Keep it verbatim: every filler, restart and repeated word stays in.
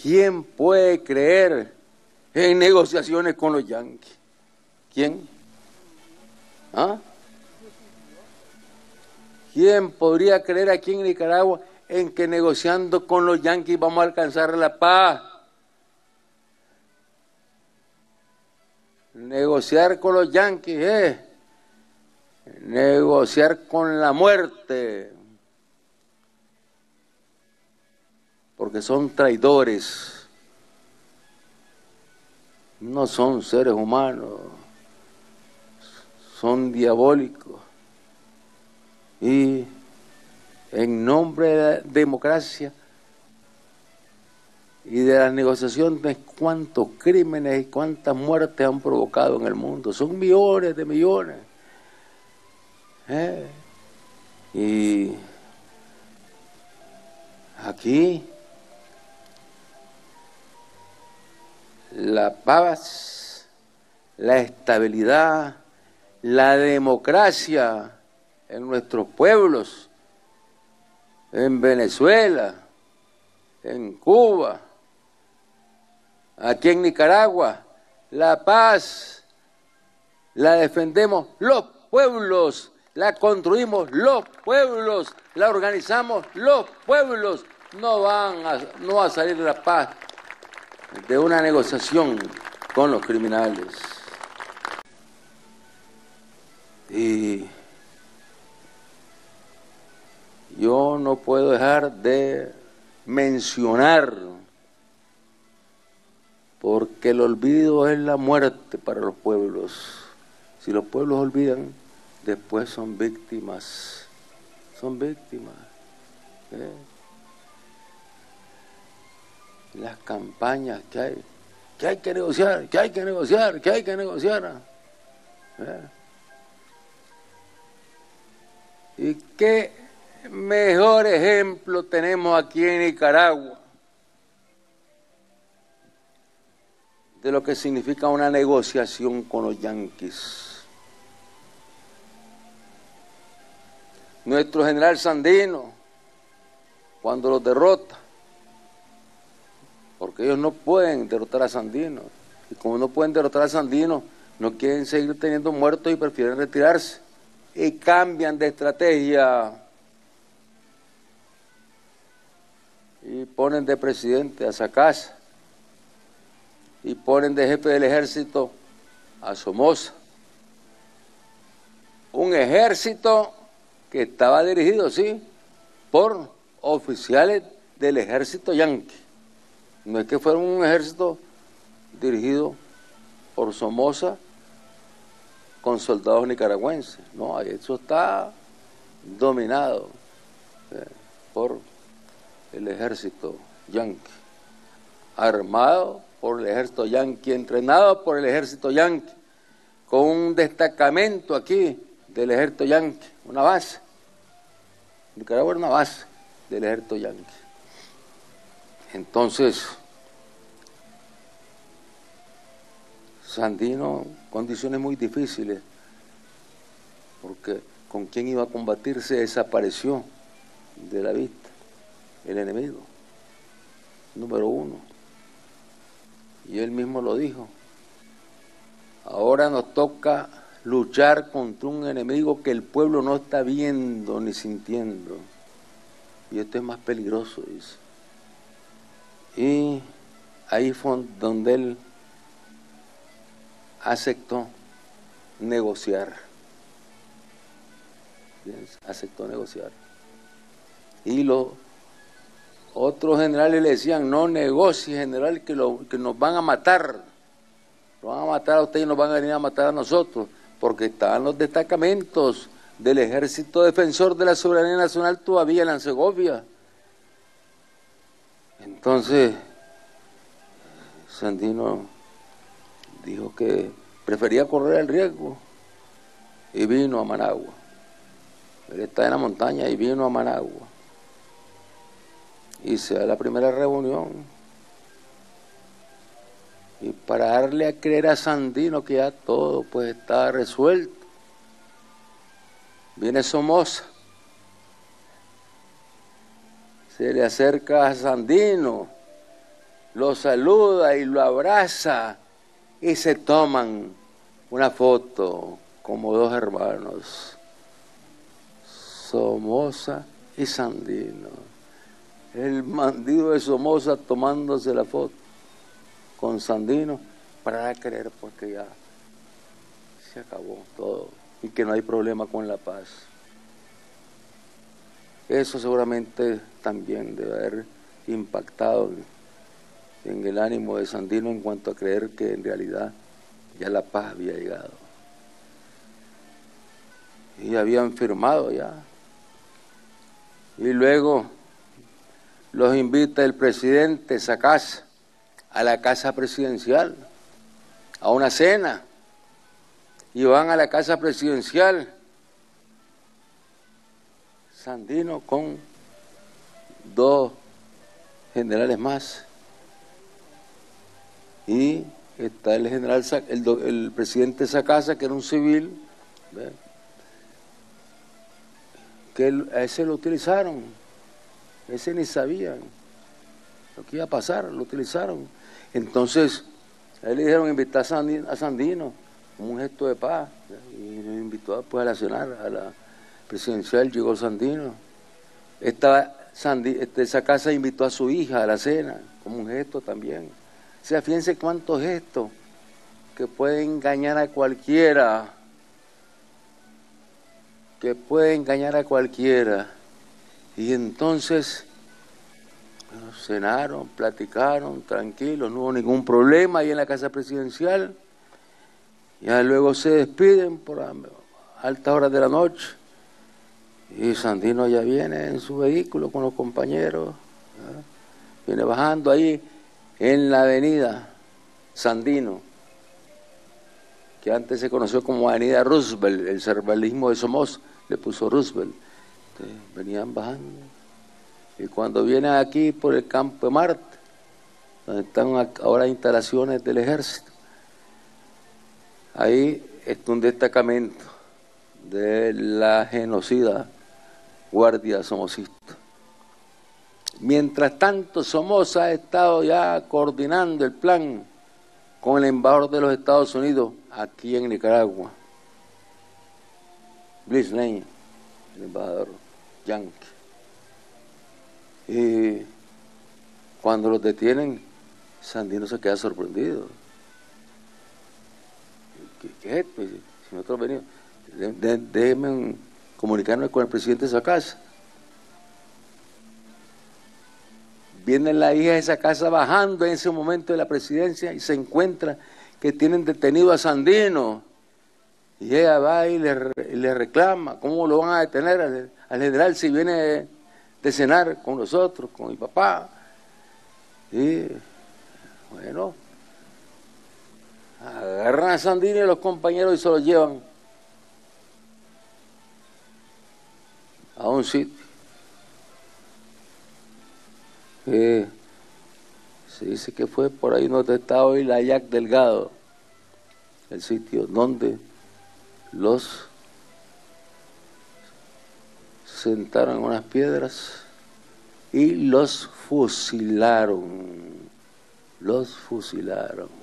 ¿Quién puede creer en negociaciones con los yanquis? ¿Quién? ¿Ah? ¿Quién podría creer aquí en Nicaragua en que negociando con los yanquis vamos a alcanzar la paz? Negociar con los yanquis es negociar con la muerte, porque son traidores, no son seres humanos, son diabólicos. Y en nombre de la democracia y de las negociaciones, cuántos crímenes y cuántas muertes han provocado en el mundo. Son millones de millones. ¿Eh? Y aquí la paz, la estabilidad, la democracia en nuestros pueblos, en Venezuela, en Cuba, aquí en Nicaragua, la paz la defendemos los pueblos, la construimos los pueblos, la organizamos los pueblos. No van a, no va a salir la paz de una negociación con los criminales. Y yo no puedo dejar de mencionar, porque el olvido es la muerte para los pueblos. Si los pueblos olvidan, después son víctimas, son víctimas. ¿Eh? Las campañas que hay, que hay que negociar, que hay que negociar, que hay que negociar. ¿Eh? ¿Y qué mejor ejemplo tenemos aquí en Nicaragua de lo que significa una negociación con los yanquis? Nuestro general Sandino, cuando los derrota, porque ellos no pueden derrotar a Sandino, y como no pueden derrotar a Sandino, no quieren seguir teniendo muertos y prefieren retirarse, y cambian de estrategia, y ponen de presidente a Sacasa, y ponen de jefe del ejército a Somoza. Un ejército que estaba dirigido, sí, por oficiales del ejército yanqui. No es que fuera un ejército dirigido por Somoza con soldados nicaragüenses. No, eso está dominado eh, por el ejército yanqui, armado por el ejército yanqui, entrenado por el ejército yanqui, con un destacamento aquí del ejército yanqui, una base. Nicaragua era una base del ejército yanqui. Entonces, Sandino, condiciones muy difíciles, porque con quién iba a combatir se desapareció de la vista el enemigo, número uno. Y él mismo lo dijo. Ahora nos toca luchar contra un enemigo que el pueblo no está viendo ni sintiendo. Y esto es más peligroso, dice. Y ahí fue donde él aceptó negociar. Aceptó negociar. Y los otros generales le decían, no negocie, general, que, lo, que nos van a matar. Lo van a matar a usted y nos van a venir a matar a nosotros, porque estaban los destacamentos del Ejército Defensor de la Soberanía Nacional todavía en la Segovia. Entonces, Sandino dijo que prefería correr el riesgo y vino a Managua. Él está en la montaña y vino a Managua. Y se da la primera reunión. Y para darle a creer a Sandino que ya todo pues está resuelto, viene Somoza, se le acerca a Sandino lo saluda y lo abraza y se toman una foto como dos hermanos, Somoza y Sandino. El bandido de Somoza tomándose la foto con Sandino para dar a creer pues que ya se acabó todo y que no hay problema con la paz. Eso seguramente también debe haber impactado en el ánimo de Sandino en cuanto a creer que en realidad ya la paz había llegado. Y habían firmado ya. Y luego los invita el presidente Sacasa a la casa presidencial, a una cena. Y van a la casa presidencial Sandino con dos generales más. Y está el general, el, el presidente Sacasa, que era un civil, ¿ve? Que él, a ese lo utilizaron, ese ni sabían lo que iba a pasar, lo utilizaron. Entonces, a él le dijeron invitar a Sandino, a Sandino como un gesto de paz, ¿ve? Y lo invitó pues, a la cenar, a la presidencial, llegó Sandino. Esta, Sandi, este, Sacasa invitó a su hija a la cena, como un gesto también. O sea, fíjense cuántos gestos que pueden engañar a cualquiera, que pueden engañar a cualquiera. Y entonces, bueno, cenaron, platicaron, tranquilos, no hubo ningún problema ahí en la casa presidencial. Ya luego se despiden por altas horas de la noche. Y Sandino ya viene en su vehículo con los compañeros, ¿verdad? Viene bajando ahí en la avenida Sandino, que antes se conoció como avenida Roosevelt, el cervalismo de Somoza le puso Roosevelt. Entonces, venían bajando. Y cuando vienen aquí por el campo de Marte, donde están ahora instalaciones del ejército, ahí está un destacamento de la genocida Guardia Somocista. Mientras tanto, Somoza ha estado ya coordinando el plan con el embajador de los Estados Unidos aquí en Nicaragua, Bliss Lane, el embajador yanqui. Y cuando los detienen, Sandino se queda sorprendido. ¿Qué, qué es esto? Si nosotros venimos, de, de, déjenme comunicarnos con el presidente Sacasa. Viene la hija de esa casa bajando en ese momento de la presidencia y se encuentra que tienen detenido a Sandino. Y ella va y le, y le reclama, ¿cómo lo van a detener al, al general si viene de cenar con nosotros, con mi papá? Y bueno, agarran a Sandino y a los compañeros y se los llevan a un sitio. Eh, se dice que fue por ahí donde está hoy la Yac Delgado, el sitio donde los sentaron en unas piedras y los fusilaron, los fusilaron.